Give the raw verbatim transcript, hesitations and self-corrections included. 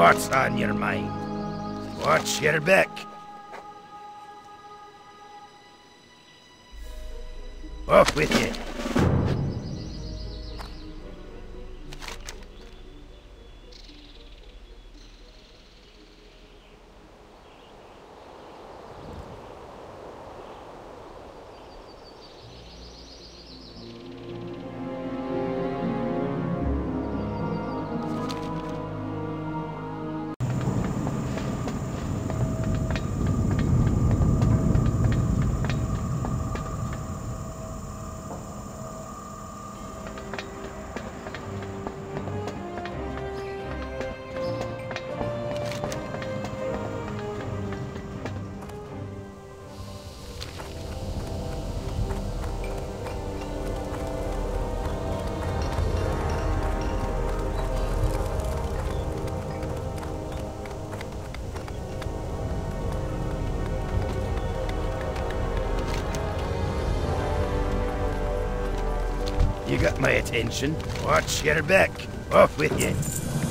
What's on your mind? Watch your back. Off with you. You got my attention. Watch your back. Off with you.